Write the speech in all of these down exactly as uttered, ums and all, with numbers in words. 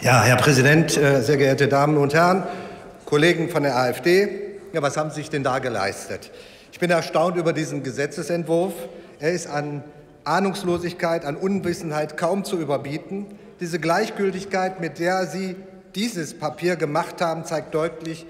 Ja, Herr Präsident, sehr geehrte Damen und Herren, Kollegen von der AfD, ja, was haben Sie sich denn da geleistet? Ich bin erstaunt über diesen Gesetzesentwurf. Er ist an Ahnungslosigkeit, an Unwissenheit kaum zu überbieten. Diese Gleichgültigkeit, mit der Sie dieses Papier gemacht haben, zeigt deutlich,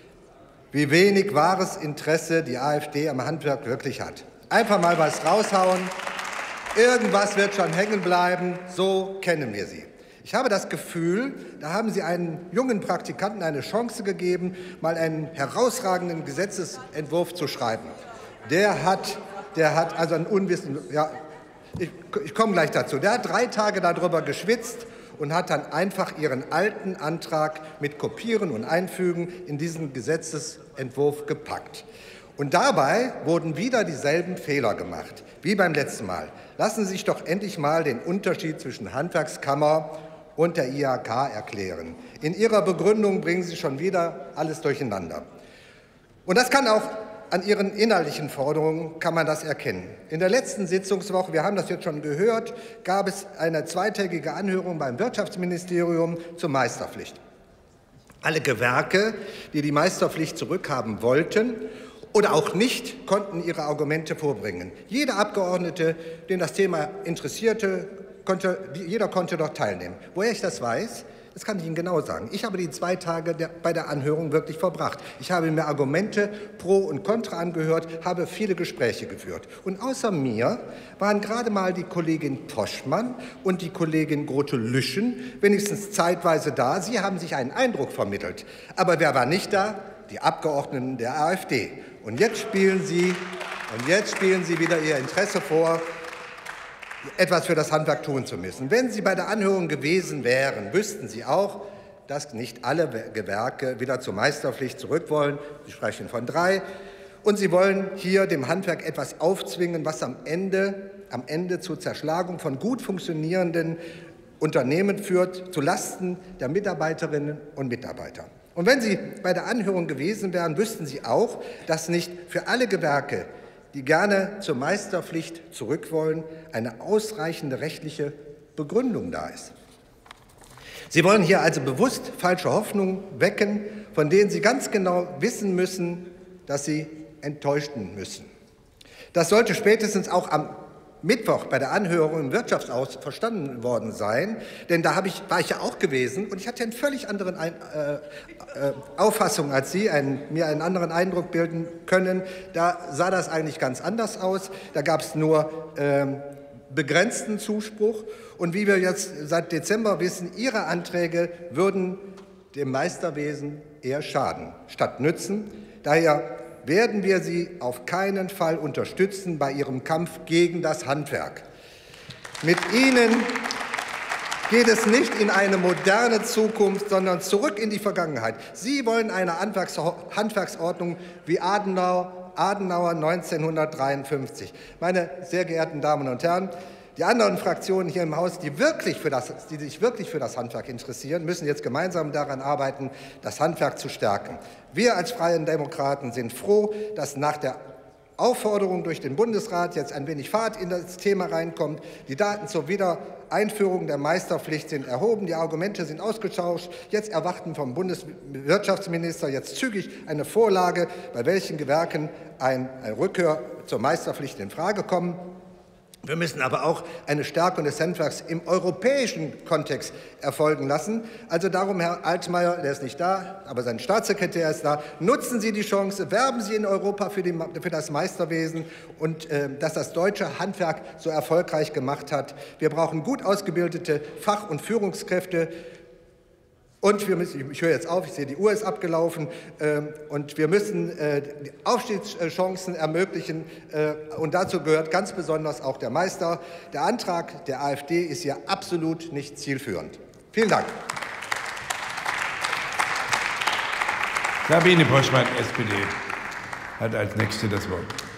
wie wenig wahres Interesse die AfD am Handwerk wirklich hat. Einfach mal was raushauen, irgendwas wird schon hängen bleiben, so kennen wir sie. Ich habe das Gefühl, da haben Sie einen jungen Praktikanten eine Chance gegeben, mal einen herausragenden Gesetzesentwurf zu schreiben. Der hat, der hat also ein Unwissen, ja, ich, ich komme gleich dazu, der hat drei Tage darüber geschwitzt und hat dann einfach Ihren alten Antrag mit Kopieren und Einfügen in diesen Gesetzesentwurf gepackt. Und dabei wurden wieder dieselben Fehler gemacht, wie beim letzten Mal. Lassen Sie sich doch endlich mal den Unterschied zwischen Handwerkskammer und der I H K erklären. In Ihrer Begründung bringen Sie schon wieder alles durcheinander. Und das kann auch an Ihren inhaltlichen Forderungen kann man das erkennen. In der letzten Sitzungswoche, wir haben das jetzt schon gehört, gab es eine zweitägige Anhörung beim Wirtschaftsministerium zur Meisterpflicht. Alle Gewerke, die die Meisterpflicht zurückhaben wollten oder auch nicht, konnten ihre Argumente vorbringen. Jeder Abgeordnete, den das Thema interessierte, konnte, jeder konnte dort teilnehmen. Woher ich das weiß, das kann ich Ihnen genau sagen. Ich habe die zwei Tage der, bei der Anhörung wirklich verbracht. Ich habe mir Argumente pro und contra angehört, habe viele Gespräche geführt. Und außer mir waren gerade mal die Kollegin Poschmann und die Kollegin Grote-Lüschen wenigstens zeitweise da. Sie haben sich einen Eindruck vermittelt. Aber wer war nicht da? Die Abgeordneten der AfD. Und jetzt spielen Sie, und jetzt spielen Sie wieder Ihr Interesse vor, etwas für das Handwerk tun zu müssen. Wenn Sie bei der Anhörung gewesen wären, wüssten Sie auch, dass nicht alle Gewerke wieder zur Meisterpflicht zurück wollen. Sie sprechen von drei. Und Sie wollen hier dem Handwerk etwas aufzwingen, was am Ende, am Ende zur Zerschlagung von gut funktionierenden Unternehmen führt, zulasten der Mitarbeiterinnen und Mitarbeiter. Und wenn Sie bei der Anhörung gewesen wären, wüssten Sie auch, dass nicht für alle Gewerke, die gerne zur Meisterpflicht zurück wollen, eine ausreichende rechtliche Begründung da ist. Sie wollen hier also bewusst falsche Hoffnungen wecken, von denen Sie ganz genau wissen müssen, dass Sie enttäuschen müssen. Das sollte spätestens auch am Mittwoch bei der Anhörung im Wirtschaftsausschuss verstanden worden sein, denn da habe ich, war ich ja auch gewesen und ich hatte eine völlig andere Ein, äh, äh, Auffassung als Sie, einen, mir einen anderen Eindruck bilden können. Da sah das eigentlich ganz anders aus. Da gab es nur äh, begrenzten Zuspruch. Und wie wir jetzt seit Dezember wissen, Ihre Anträge würden dem Meisterwesen eher schaden, statt nützen. Daher werden wir Sie auf keinen Fall unterstützen bei Ihrem Kampf gegen das Handwerk. Mit Ihnen geht es nicht in eine moderne Zukunft, sondern zurück in die Vergangenheit. Sie wollen eine Handwerksordnung wie Adenauer, Adenauer neunzehnhundertdreiundfünfzig. Meine sehr geehrten Damen und Herren, die anderen Fraktionen hier im Haus, die, wirklich für das, die sich wirklich für das Handwerk interessieren, müssen jetzt gemeinsam daran arbeiten, das Handwerk zu stärken. Wir als Freien Demokraten sind froh, dass nach der Aufforderung durch den Bundesrat jetzt ein wenig Fahrt in das Thema reinkommt. Die Daten zur Wiedereinführung der Meisterpflicht sind erhoben, die Argumente sind ausgetauscht. Jetzt erwarten vom Bundeswirtschaftsminister jetzt zügig eine Vorlage, bei welchen Gewerken eine Rückkehr zur Meisterpflicht in Frage kommt. Wir müssen aber auch eine Stärkung des Handwerks im europäischen Kontext erfolgen lassen. Also darum, Herr Altmaier, der ist nicht da, aber sein Staatssekretär ist da, nutzen Sie die Chance, werben Sie in Europa für, die, für das Meisterwesen und äh, dass das deutsche Handwerk so erfolgreich gemacht hat. Wir brauchen gut ausgebildete Fach- und Führungskräfte. Und wir müssen, ich höre jetzt auf, ich sehe, die Uhr ist abgelaufen, äh, und wir müssen äh, die Aufstiegschancen ermöglichen, äh, und dazu gehört ganz besonders auch der Meister. Der Antrag der AfD ist hier absolut nicht zielführend. Vielen Dank. Sabine Poschmann, S P D, hat als Nächste das Wort.